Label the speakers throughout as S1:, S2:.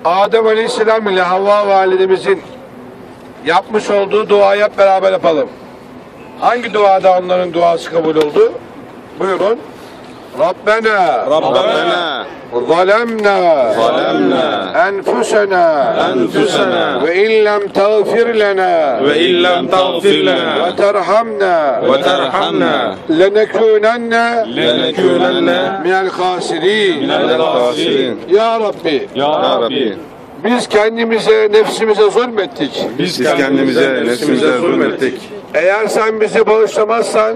S1: Adem Aleyhisselam ile Havva validemizin yapmış olduğu duayı hep beraber yapalım. Hangi duada onların duası kabul oldu? Buyurun. Rabbena zalemna enfusena ve illem tağfir lena ve terhamna lenekunenne minel khasirin. Ya Rabbi, biz kendimize, nefsimize zulmettik. Eğer sen bizi bağışlamazsan,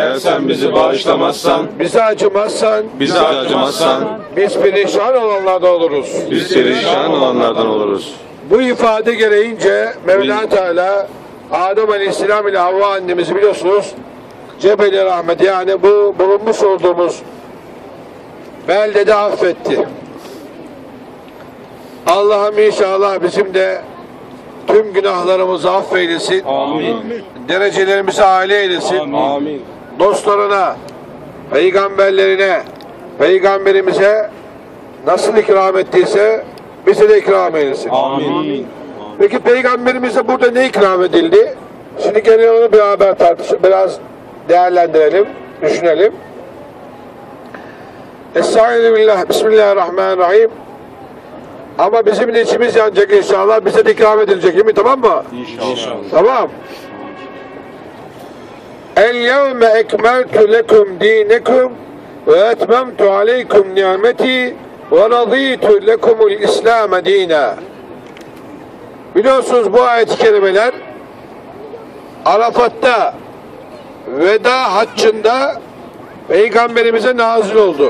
S1: bize acımazsan, biz perişan olanlardan oluruz. Bu ifade gereğince Mevla Teala Adem Aleyhisselam ile Havva annemizi biliyorsunuz Cebel-i Rahmet, yani bu bulunmuş olduğumuz beldede affetti. Allah'ım inşallah bizim de tüm günahlarımızı affeylesin. Amin. Derecelerimizi âli eylesin. Amin. Dostlarına, peygamberlerine, peygamberimize nasıl ikram ettiyse bize de ikram eylesin. Amin. Peki peygamberimize burada ne ikram edildi? Şimdi gene onu beraber tartışıp biraz değerlendirelim, düşünelim. Estağfirullah, Bismillahirrahmanirrahim. Ama bizim de içimiz yanacak inşallah. Bize de ikram edilecek, değil mi? Tamam mı? İnşallah. Tamam. El-yevme ekmeltu lekum dinekum ve etmemtu aleykum ni'meti ve raditu lekumul İslam dina. Biliyorsunuz bu ayet-i kerimeler Arafat'ta veda haccında Peygamberimize nazil oldu.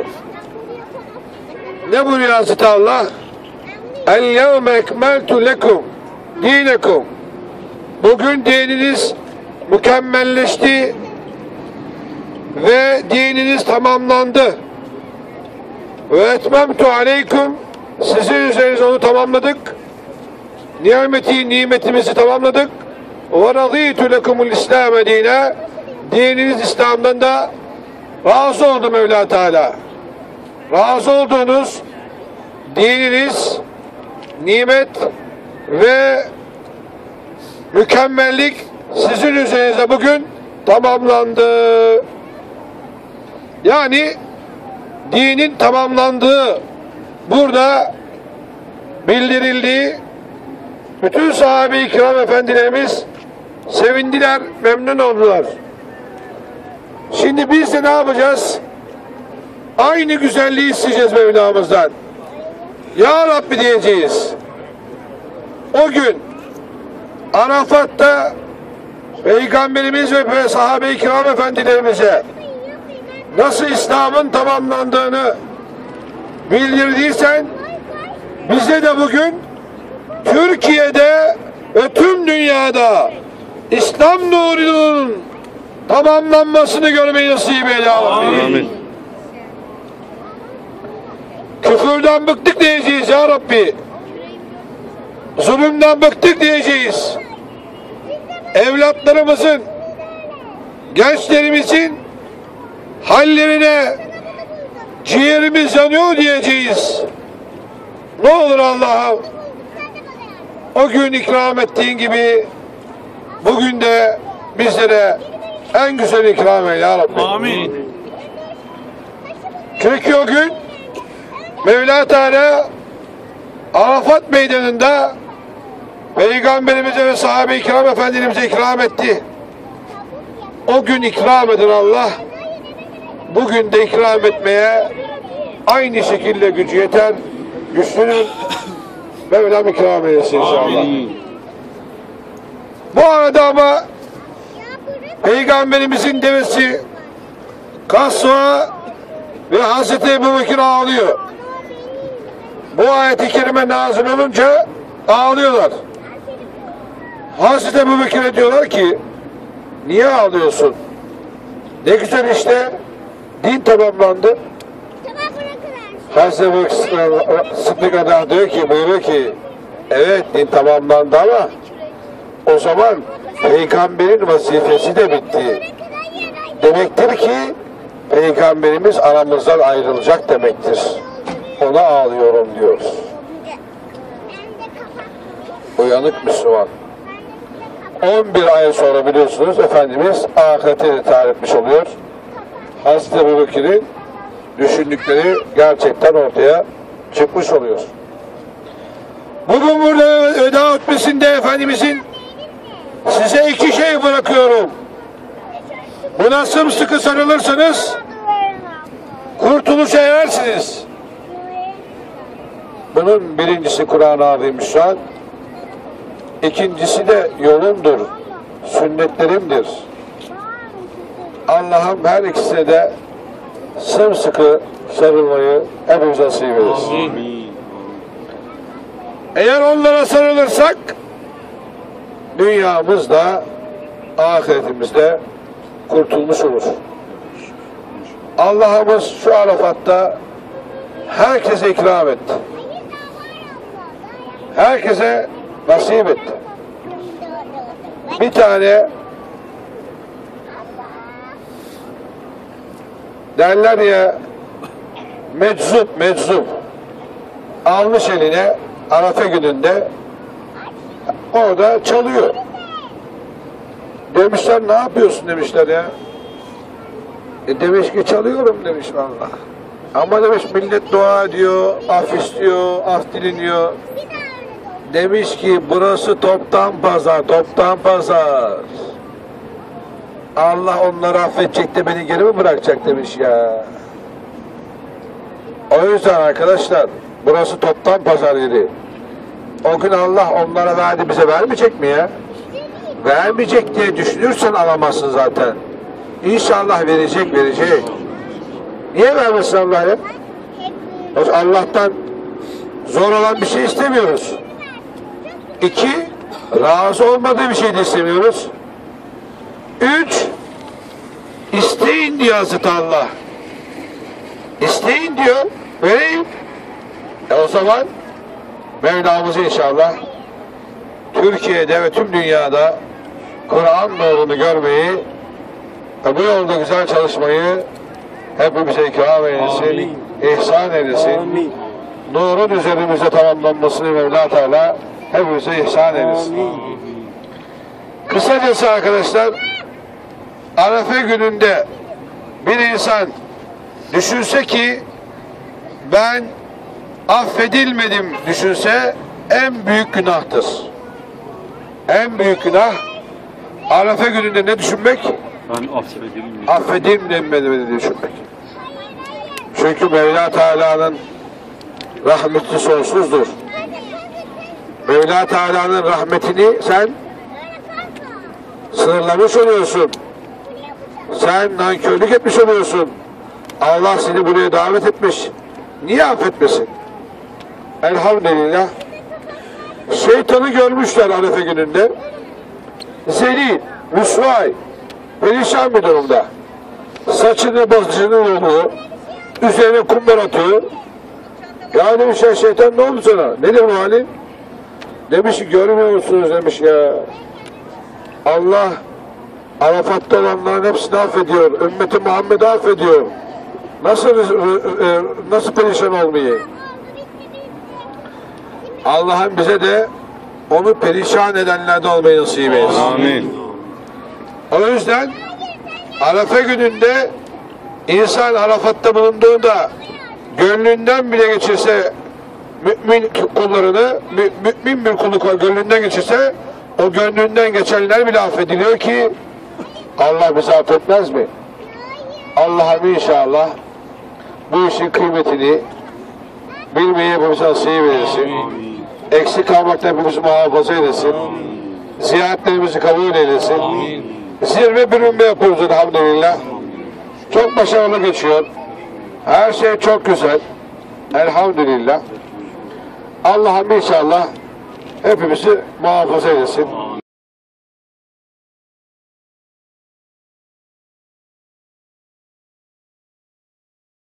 S1: Ne buyuruyor Hazreti Allah? El-yevme ekmeltu lekum dinekum. Bugün dininiz mükemmelleşti ve dininiz tamamlandı. Ve etmemtu aleykum, sizin üzerinize onu tamamladık. Nimetimizi tamamladık. Ve radîtü lekumul İslam dine. Dininiz İslam'dan da razı oldu Mevla Teala. Razı olduğunuz dininiz, nimet ve mükemmellik sizin üzerinize bugün tamamlandı. Yani dinin tamamlandığı burada bildirildiği, bütün sahabe-i kiram efendilerimiz sevindiler, memnun oldular. Şimdi biz de ne yapacağız? Aynı güzelliği isteyeceğiz Mevlamızdan. Ya Rabbi diyeceğiz. O gün Arafat'ta Peygamberimiz ve sahabe-i kiram efendilerimize nasıl İslam'ın tamamlandığını bildirdiysen, bize de bugün Türkiye'de ve tüm dünyada İslam nurunun tamamlanmasını görmeyi nasip eyle. Amin. Küfürden bıktık diyeceğiz ya Rabbi. Zulümden bıktık diyeceğiz. Evlatlarımızın, gençlerimizin hallerine ciğerimiz yanıyor diyeceğiz. Ne olur Allah'ım, o gün ikram ettiğin gibi bugün de bizlere en güzel ikram eyle ya Rabbi. Amin. Çünkü o gün Mevla Teala Arafat meydanında Peygamberimize ve sahabe-i kiram efendilerimize ikram etti. O gün ikram eden Allah bugün de ikram etmeye aynı şekilde gücü yeter. Güçlünün Mevlam ikram eylesin inşallah. Amin. Bu arada ama Peygamberimizin devesi Kasva ve Hazreti Ebubekir ağlıyor. Bu ayet-i kerime nazil olunca ağlıyorlar. Hazreti Ebubekir'e diyorlar ki, niye ağlıyorsun? Ne güzel işte, din tamamlandı. Hazreti Ebubekir Sıddık Adar buyuruyor ki, evet din tamamlandı ama o zaman peygamberin vazifesi de bitti. Demektir ki Peygamberimiz aramızdan ayrılacak demektir. Ona ağlıyorum diyor. uyanık Müslüman. 11 ay sonra biliyorsunuz Efendimiz ahirete tarih etmiş oluyor. Hazreti Ebubekir'in düşündükleri gerçekten ortaya çıkmış oluyor. Bugün burada veda hutbesinde Efendimizin size 2 şey bırakıyorum. Buna sımsıkı sarılırsanız kurtuluşa erersiniz. Bunun birincisi Kur'an-ı Azimüşşan, ikincisi de yolumdur, sünnetlerimdir. Allah'ım her ikisine de sımsıkı sarılmayı hepimize nasip eylesin. Eğer onlara sarılırsak dünyamızda, ahiretimizde kurtulmuş olur. Allah'ımız şu Arafat'ta herkese ikram etti. Herkese nasip etti. Bir tane derler ya meczup almış eline Arafa gününde orada çalıyor. Demişler ne yapıyorsun demişler ya. Demiş ki çalıyorum demiş vallahi. Ama demiş millet dua ediyor, af istiyor, af diliniyor. Demiş ki burası toptan pazar. Allah onları affedecek de beni geri mi bırakacak demiş ya. O yüzden arkadaşlar burası toptan pazar yeri. O gün Allah onlara verdi, bize vermeyecek mi ya? Vermeyecek diye düşünürsen alamazsın zaten. İnşallah verecek. Niye vermesin Allah ya? Allah'tan zor olan bir şey istemiyoruz. 2, razı olmadığı bir şey de istemiyoruz. 3, isteyin diyor Hazreti Allah. İsteyin diyor, vereyim. O zaman Mevlamız inşallah Türkiye'de ve tüm dünyada Kur'an nurunu görmeyi ve bu yolda güzel çalışmayı hepimize ikram eylesin, ihsan eylesin. Nurun üzerimize tamamlanmasını Mevla Teala hepimize ihsan eylesin. Kısacası arkadaşlar, Arefe gününde bir insan düşünse ki ben affedilmedim düşünse en büyük günahtır. En büyük günah Arefe gününde ne düşünmek?
S2: Ben
S1: affedilmediğini düşünmek. Çünkü Mevla Teala'nın rahmeti sonsuzdur. Mevla Teala'nın rahmetini sen sınırlamış oluyorsun. Sen nankörlük etmiş oluyorsun. Allah seni buraya davet etmiş. Niye affetmesin? Elhamdülillah. Şeytanı görmüşler Arefe gününde. Zelil, rüsvay, perişan bir durumda. Saçını başını yoluyor. Üzerine kumlar atıyor. Ya demiş ya şeytan ne oldu sana? Nedir bu halin? Demiş ki görmüyor musunuz demiş ya. Allah Arafat'ta olanların hepsini affediyor. Ümmeti Muhammed'i affediyor. Nasıl perişan olmayı? Allah'ım bize de onu perişan edenlerden olmayı nasip etsin.
S2: Amin.
S1: O yüzden Arafa gününde insan Arafat'ta bulunduğunda gönlünden bile geçirse mümin kullarını, mümin bir kulu gönlünden geçirse o gönlünden geçenler bile affediliyor ki Allah bizi affetmez mi? Allah'ım inşallah bu işin kıymetini bilmeyi hepimize nasip eylesin. Eksik kalmaktan hepimizi muhafaza eylesin. Ziyaretlerimizi kabul eylesin. Zirve bir ümme yapıyoruz elhamdülillah. Çok başarılı geçiyor. Her şey çok güzel. Elhamdülillah. Allah'ım inşallah hepimizi muhafaza eylesin.